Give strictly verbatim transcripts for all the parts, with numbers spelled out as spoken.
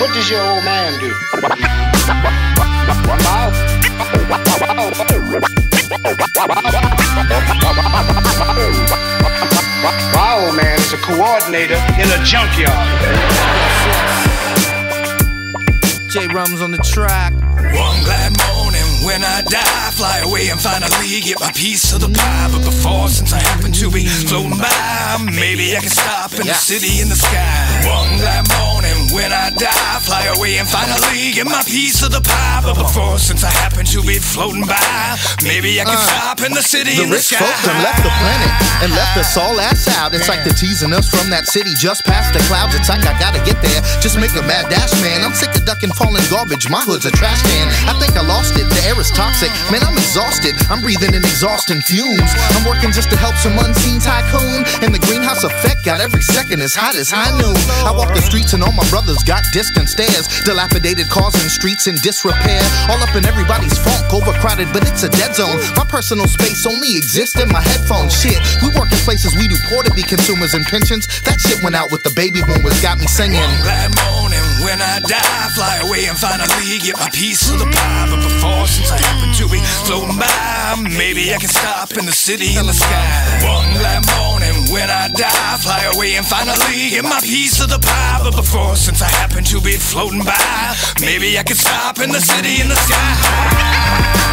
What does your old man do? My old man is a coordinator in a junkyard. J Rum's on the track. One glad morning when I die, fly away and finally get my piece of the pie. But before, since I happen to be floating by, maybe I can stop in the city in the sky. One glad morning when I die, fly away and finally get my piece of the pie. But before, since I happen to be floating by, maybe I can uh, stop in the city the in the rich sky. folk done left the planet and left us all ass out. It's like they're teasing us from that city just past the clouds. It's like I gotta get there, just make a mad dash, man. I'm sick of ducking falling garbage, my hood's a trash can. I think I lost it, the air is toxic. Man, I'm exhausted, I'm breathing in exhausting fumes. I'm working just to help some unseen tycoon, and the greenhouse effect got every second as hot as high noon. I walk the streets and all my brothers got distant stares, dilapidated cars and streets in disrepair, all up in everybody's funk, overcrowded, but it's a dead zone. My personal space only exists in my headphones. Shit, we work in places we do poor to be consumers and pensions. That shit went out with the baby boomers, got me singing. One glad morning when I die, fly away and finally get my piece of the pie. But before, since I happen to be floating by, maybe I can stop in the city in the sky. One glad morning when I die, fly away and finally get my piece of the pie. But before, since I happen to be floating by, maybe I can stop in the city in the sky.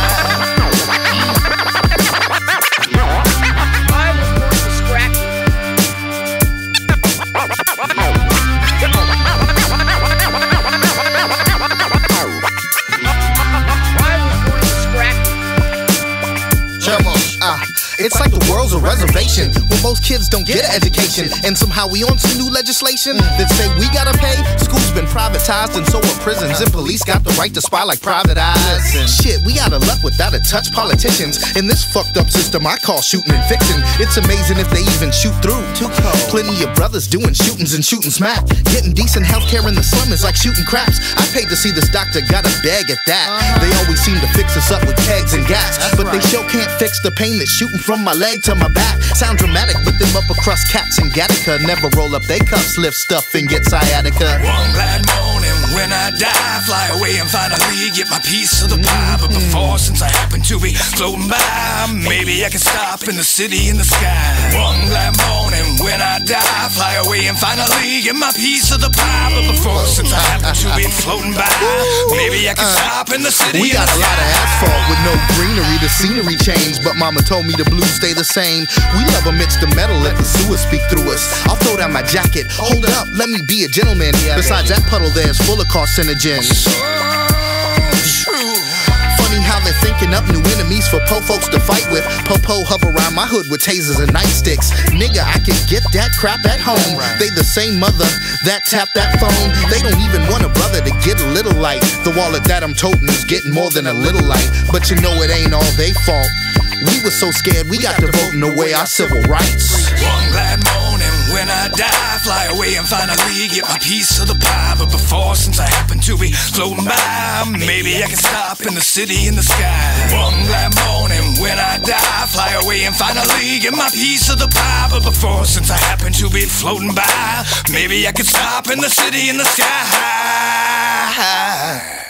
It's like the world's a reservation where most kids don't get an education, and somehow we on some new legislation that say we gotta pay. School's been privatized and so are prisons, and police got the right to spy like private eyes. Shit, we out of luck without a touch politicians in this fucked up system I call shooting and fixing. It's amazing if they even shoot through. Too cold. Plenty of brothers doing shootings and shooting smack. Getting decent healthcare in the slum is like shooting craps. I paid to see this doctor, got a bag at that. They always seem to fix us up with kegs and gas, but they sure can't fix the pain that's shooting from my leg to my back. Sound dramatic, but them upper crust cats in Gattaca never roll up they cuffs, lift stuff and get sciatica. One glad morning when I die, fly away and finally get my piece of the pie. But before, since I happen to be floating by, maybe I can stop in the city in the sky. One glad morning when I die, fly away and finally get my piece of the pie. But before, since I happen to be floating by, maybe I can stop in the city we in the sky. We got a lot of asphalt with no greenery, the scenery changed, but mama told me the blues stay the same. We love amidst the metal, let the sewer speak through us. I'll throw down my jacket, hold up, let me be a gentleman. Besides that puddle there is full of carcinogens. So true. Funny how they're thinking up new enemies for po folks to fight with. Po-po hover around my hood with tasers and nightsticks. Nigga, I can get that crap at home. They the same mother that tap that phone. They don't even want a brother to get a little light. The wallet that I'm toting is getting more than a little light, but you know it ain't all they fault. We were so scared we got to voting away our civil rights. One glad morning when I die, fly away and finally get my piece of the pie. But before, since I happen to be floating by, maybe I can stop in the city in the sky. One glad morning when I die, fly away and finally get my piece of the pie. But before, since I happen to be floating by, maybe I can stop in the city in the sky.